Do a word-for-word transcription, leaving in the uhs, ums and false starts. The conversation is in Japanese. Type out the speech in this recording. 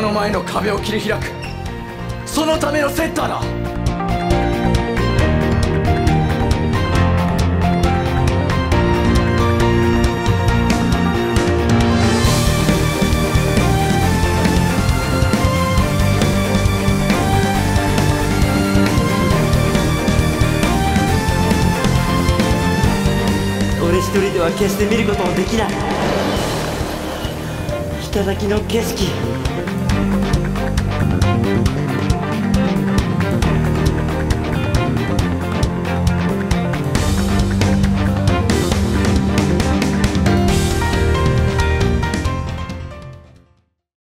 の前の壁を切り開く、そのためのセッターだ。 俺一人では決して見ることもできない頂の景色。